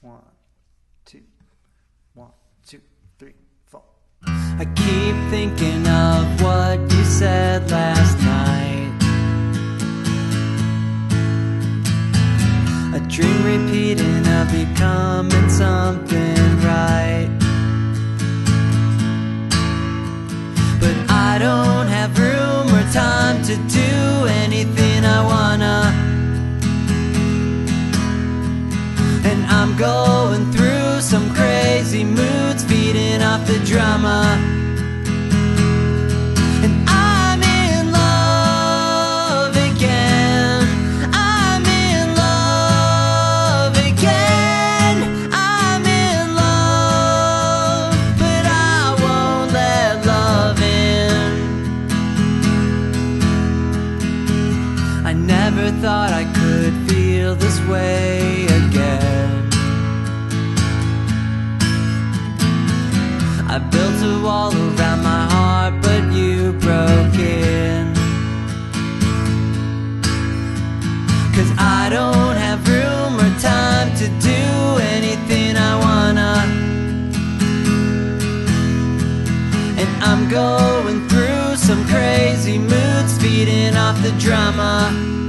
One, two, 1, 2, 3, 4. I keep thinking of what you said last night. A dream repeating of becoming something right. But I don't have room or time to do anything I wanna. And I'm going through some crazy moods, feeding off the drama. And I'm in love again. I'm in love again. I'm in love, but I won't let love in. I never thought I could feel this way again. I built a wall around my heart, but you broke in. 'Cause I don't have room or time to do anything I wanna. And I'm going through some crazy moods, feeding off the drama.